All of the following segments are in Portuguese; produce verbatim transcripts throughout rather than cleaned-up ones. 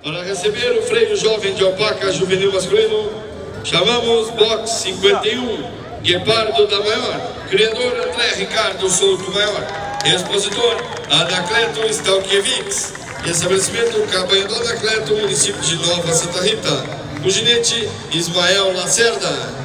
Para receber o freio jovem de alpaca juvenil masculino, chamamos box cinquenta e um, Guepardo da Maior, criador André Ricardo Souto Maior, expositor Anacleto Stalkiewicz, estabelecimento Cabanha do Anacleto, município de Nova Santa Rita, o ginete Ismael Lacerda.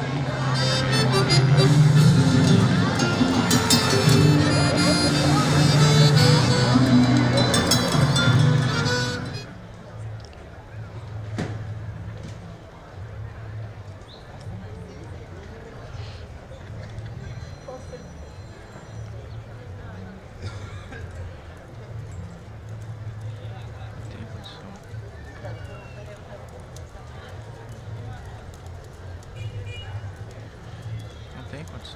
Tem condição.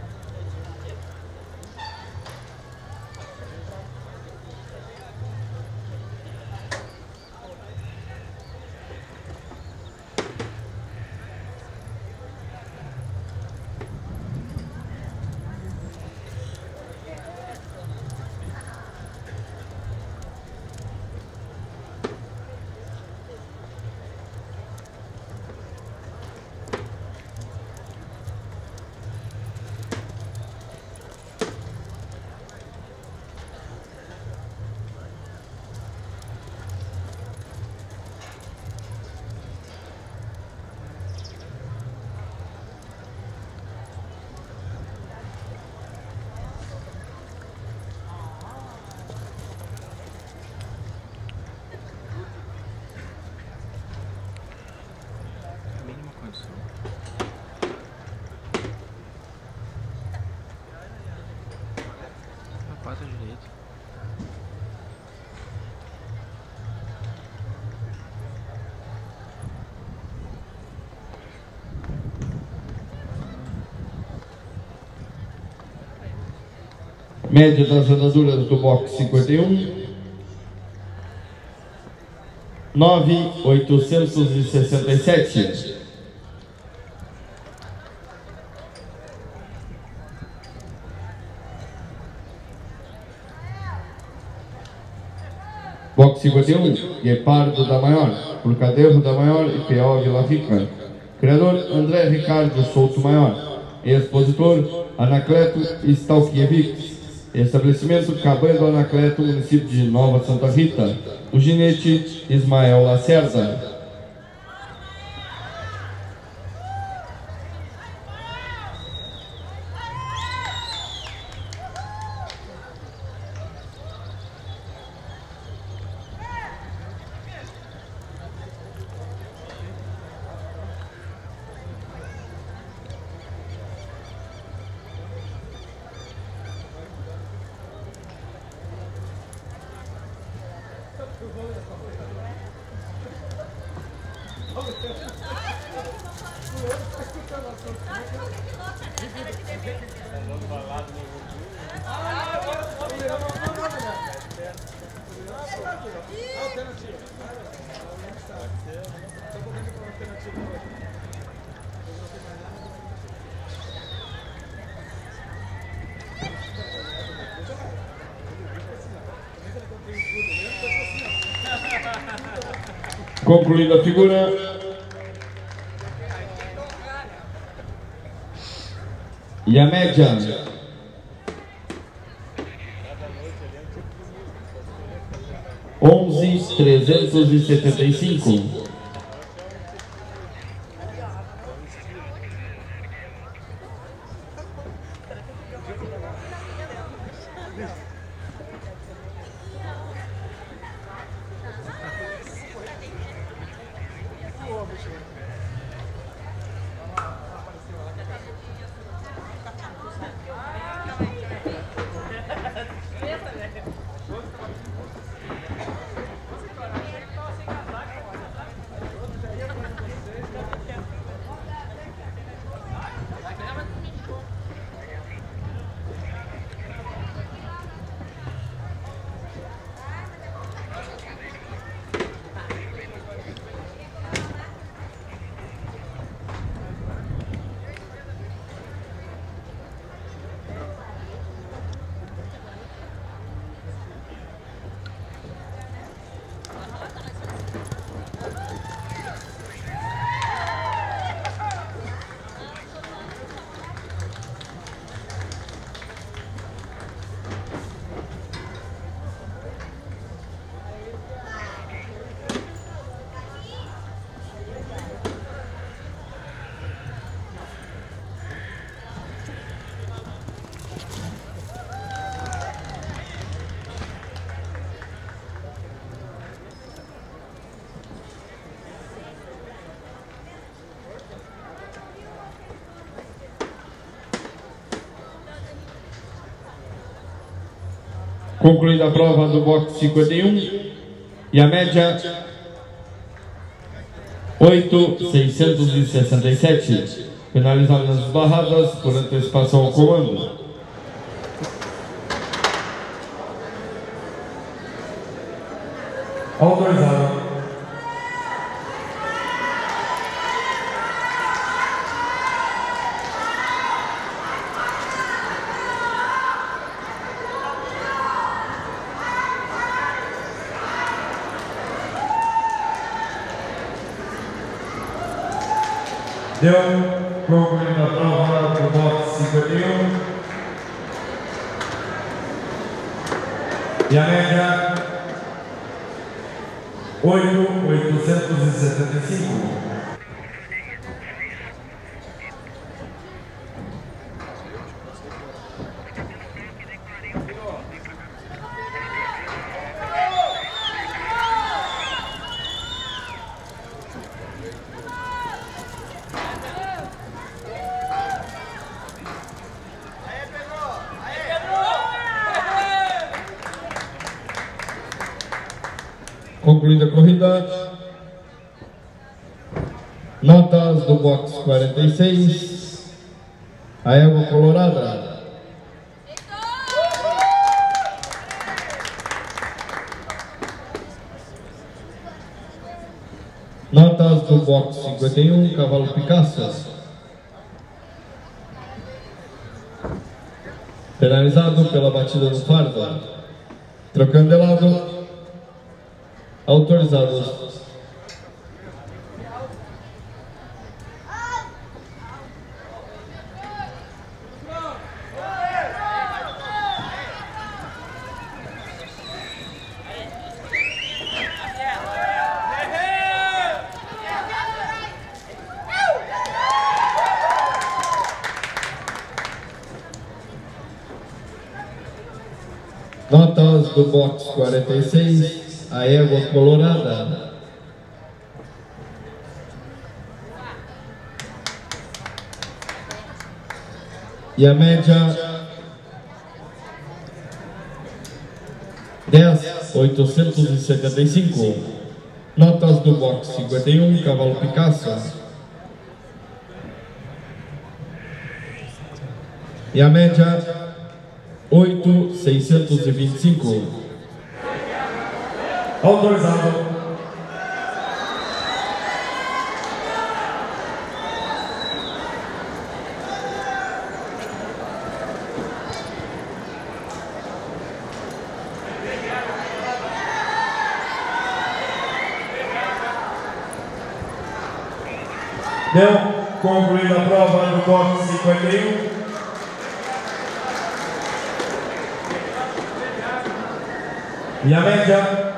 Mínima condição. Na pata direita. Média das andaduras do box cinquenta e um, nove mil oitocentos e sessenta e sete. Box cinquenta e um, Guepardo da Maior, por Caderro da Maior e P O Vila Rica. Criador André Ricardo Souto Maior. Expositor Anacleto Stalkiewicz. Estabelecimento Cabanha do Anacleto, município de Nova Santa Rita. O ginete Ismael Lacerda. Concluída a figura. E a média. onze mil trezentos e setenta e cinco. Concluída a prova do boxe cinquenta e um e a média oito mil seiscentos e sessenta e sete, penalizado nas barradas por antecipação ao comando. Autorizado. Deu concluída a prova do boxe cinquenta e um e a média oito mil oitocentos e setenta e cinco. Concluída a corrida, notas do box quarenta e seis, a Égua Colorada. Notas do box cinquenta e um, Cavalo Picasso. Penalizado pela batida no fardo. Trocando de lado. Autorizados. Notas do box quarenta e seis, a Égua Colorada. E a média dez mil oitocentos e setenta e cinco. Notas do box cinquenta e um, Cavalo Picasso. E a média oito mil seiscentos e vinte e cinco. Autorizado. Deu concluída a prova do boxe cinquenta e um. E a média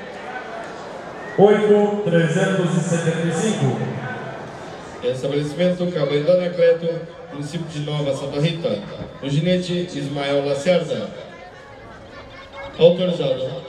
oito mil trezentos e setenta e cinco. Estabelecimento Cabanha Anacleto, município de Nova Santa Rita. O ginete Ismael Lacerda. Autorizado.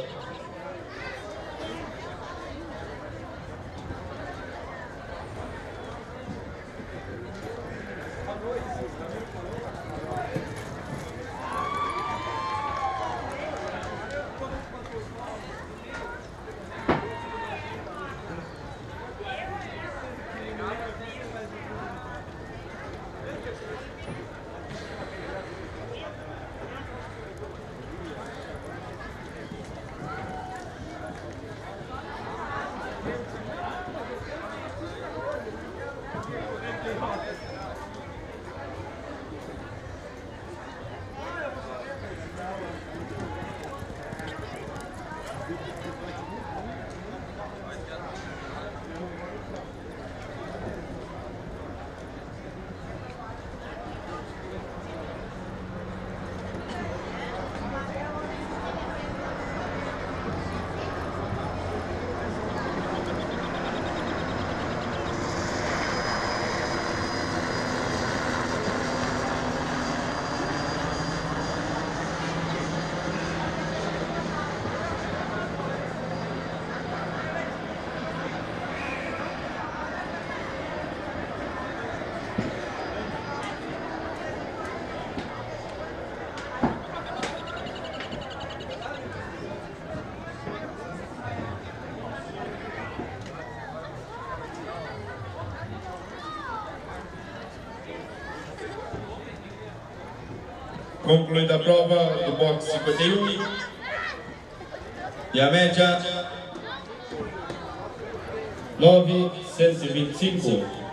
Concluída a prova do boxe cinquenta e um. E a média nove, cento e vinte e cinco.